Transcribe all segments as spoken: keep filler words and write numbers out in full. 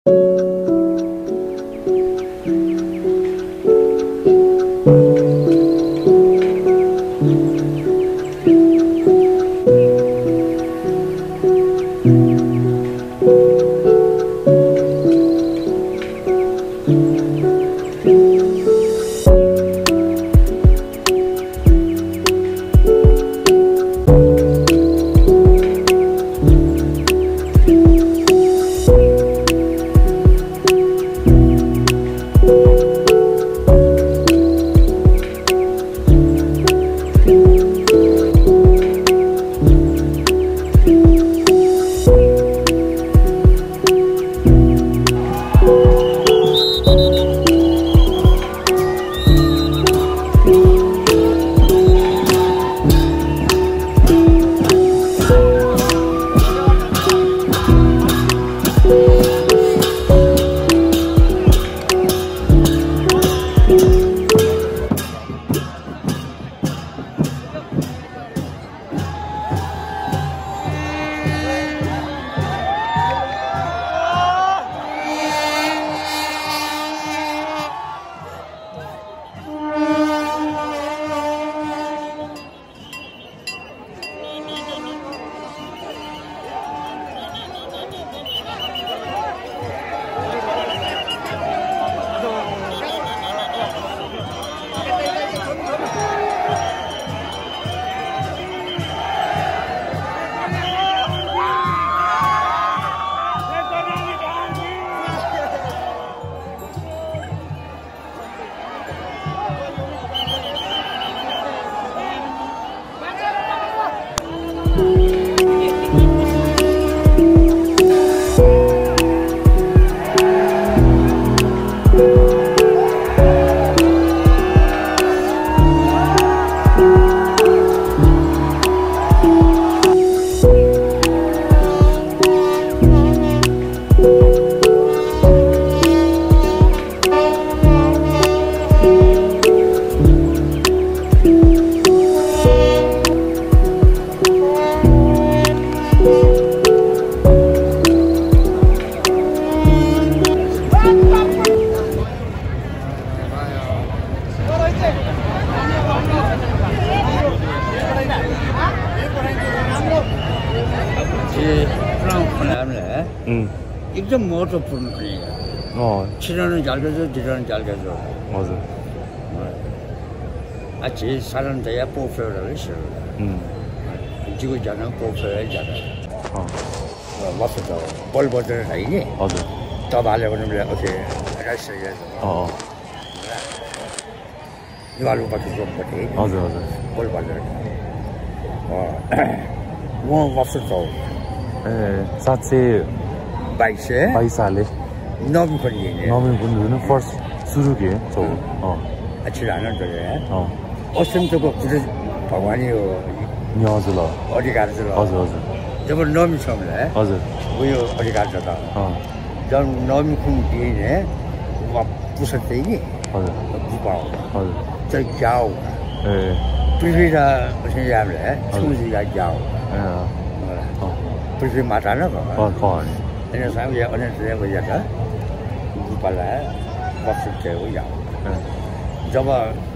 एकदम महत्त्वपूर्ण पनि हो छिराउनु झल्केछ छिराउनु झल्केछ हजुर अच्छे सारण त या पोफेरले सर जिगो जान पोफेर जान अ वास त बल बजार है नि हजुर तबाले पनि ओके राइस या अ निवालु पछि जोपटे हजुर हजुर बल बजार अ वो वास त ए सात सय बाइस है बाइस साले नवी पनि है नवी पनि हुनु फर्स्ट सुरु के छ अ अच्छी रहना तो है अ ओसम तो को भगवानी हो नि हजुर ल अधिकार छ हजुर हजुर जब नवी छमले हजुर उयो अधिकार छ त अ जब नवी कुन दिए है वा पुसते नि हजुर बुपाउ हजुर चाहिँ जाओ ए पृथ्वी रा चाहिँ यामले सुजी या जाओ अ पृथ्वी माता न अ कौन Ini saya ya orang saya berjaga, kepala waktu saya ya. Jika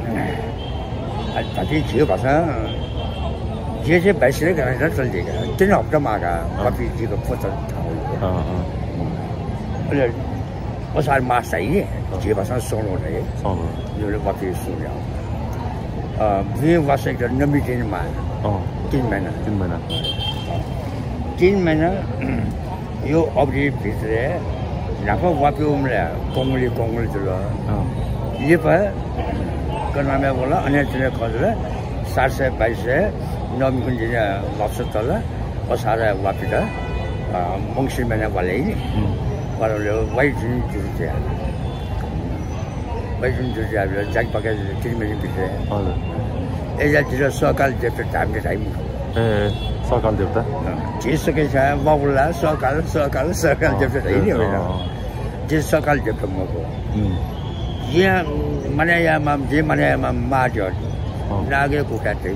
tadi dia pasang, dia je biasa kan ada terjadi. Jadi apa maga, tapi jika foto tahu. Oleh, pasal masa ini, dia pasang solo ni, jadi waktu suria. Ah, dia pasang itu nabi tin mana, tin mana, tin mana, tin mana. यो अबरी भित्र नाफा वापियो हमले कोंगली कोंगली चलो ये पर करना में बोला अन्य चीज़ें खोजले सात से बाईस से नौ मिनट जिन्हें वापस तला और सारे वापिस का मंगसी में ने वाले ही वालों ले वाइट जिन जुड़ते हैं वाइट जिन जुड़ते हैं जाग पके तीन मिनट भित्र ऐसा चीज़ सकाल जब तक टाइम के टाइम सकाल देवता जिस के साथ बाबुला सकाल सकाल सकाल जब तक नहीं होगा जिस सकाल जब तक मको ये मने या मम जे मने मम मार्जर नागे को कहते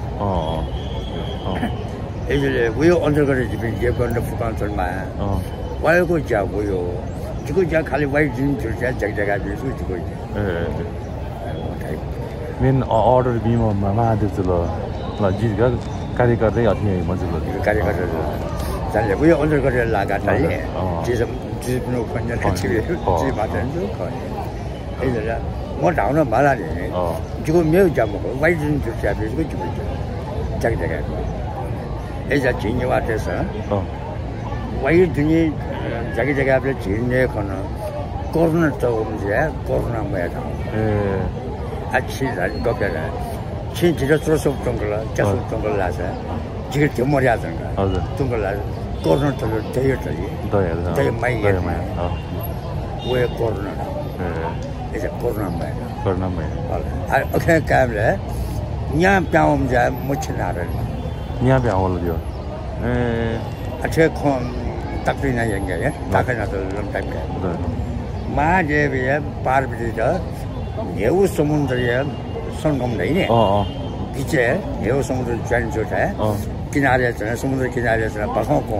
हैं इसलिए वो अंदर करे जिस जिस को अंदर फुकान चल माया वाले को क्या वो 这个家看的外景就是这这这个就是这个。 呃，我睇。面 order 比嘛慢慢的了，那几个咖喱咖喱要听么子了？ 咖喱咖喱是，咱这不要 order 个这哪个大爷，其实其实不可能看起来，起码真就可以。哎是我上了马拉的，这个没有讲过，外景就是这这个就个这个这个。哎这今年话这是，外景你这个这个不今年可能。高中的我们这高中上买的，嗯，啊，其实高个人，其实这做手中国了，这是中国来噻，这个就没得这个，好的，中国来，高中都是都有这里，都有的，都有买也买啊，我也高中了，嗯，也是高中上买的，高中上买的，好了，啊，我看干不来，年边我们这没去哪的，年边我了就，嗯，而且看大对那应该，大概那都能带不来，对。माझे भी है पार भी जा ये वो समुद्र है संगम नहीं है पीछे ये वो समुद्र जैन जो है किनारे से समुद्र किनारे से बाहों को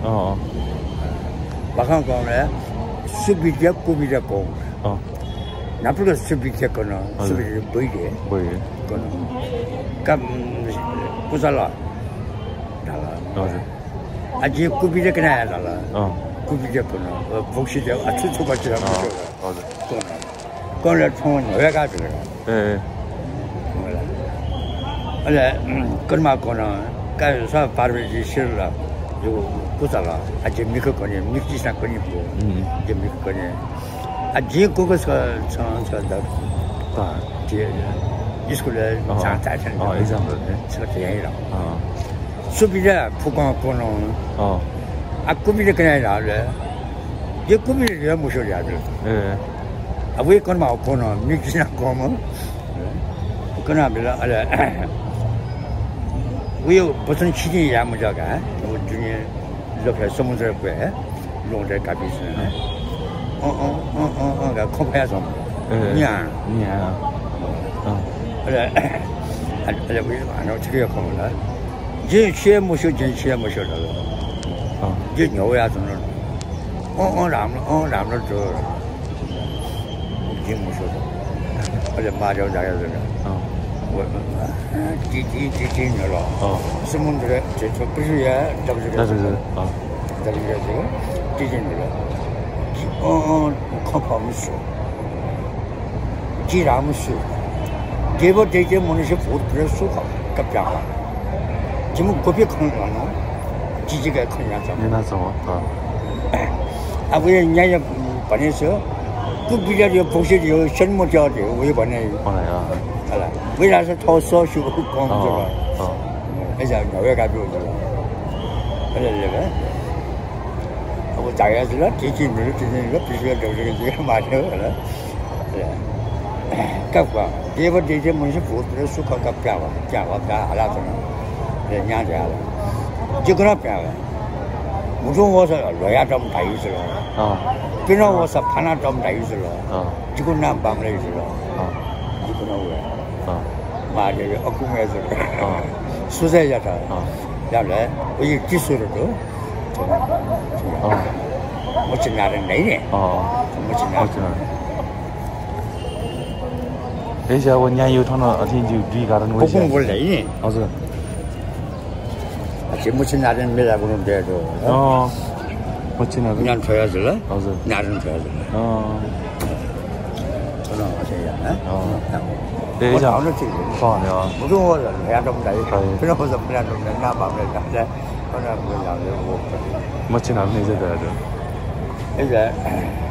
बाहों को में सुबिजा कुबिजा को ना पर सुबिजा को ना सुबिजा बोई है बोई है को ना कब कुसला डाला आज ये कुबिजा किनारे डाला कुबिजाकुना 복시대 아주 초바지라고 그러죠. 맞아. 그거는 총은 왜 가지고. 예. 몰라. 근데 그만큼은 가서 바르지 싫어. 이거 고사라. 아직 미국 거니 미국산 거니 뭐. 이제 미국 거니. 아직 그거서 저저다. 아, 뒤에 이스쿨에 장자전. 아, 이상도. 저렇게 해라. 아. 수비자 북한 거는 어. 아 꿈이 그냥 나래. 이 꿈이 왜 무서워야 돼? 예. 아 왜 그건 막 보는 미치나 거면. 그나 빌라 알아. 왜 무슨 시기 야무자가 우리 중에 이렇게 소문을 꽤 농대 가비스네. 어어어어어가 컴패서. 냐. 냐. 어. 그래. 알아 왜 안 어떻게 하면 이제 시에 무슨 시에 무슨 어, 이제 녀야 저는 어, 어, 람, 어, 람을 줘. 이제 무슨 어제 맞아 자야 되나. 어. 뭐 지지 지지 녀로. 어. 스문들에 제저 부시야 잡으려. 잡으려. 어. 잡으려 지금 지지 녀로. 어, 어, 컴파무스. 지라무스. 개버 대제 문에서 보트를 쏘가 갑자기. 지금 kopie 큰 거나. 지지가 큰 양상. 내나서. 아, 왜 냐냐 반에서 그 비자리 복실이 전문 자리 왜 반에. 반에야. 알아. 왜 나서 더 써시고 공부를. 어. 이제 왜 가지고 그래. 그래 내가. 하고 자야지라 지지를 지지를 비슷하게 저기 지금 맞아. 그래. 그래. 갑과 대버 대제 문에서 보트를 쏘가 갑자기. 자와 다 알아서. 내 냐자. 지금 앞에 무슨 것을 넣어야 좀 다 있어요. 어. 그냥 와서 하나 좀 다 있어요. 어. 지금 난 방을 있어요. 어. 지금 왜? 어. 말이 어금에서 어. 수세자다. 어. 야래 이 기술도 어. 멋진 날은 내네. 어. 멋진 날. 멋진 날. 이제 원년 유통은 어딘지 뒤가는 거지. 공부를 내니. 맞아. 아직 무슨 날은 매라고 그러는데도 어 멋진 날 그냥 줘야질래? 맞아 날은 줘야질래 어 저는 어제야 어 네 이제 오늘 찍지 좋아요 무슨 거를 해야 좀 돼. 그냥 벌써 그냥 좀 내가 마음에 이제 그냥 그냥 뭐 멋진 날 이제 돼야죠 이제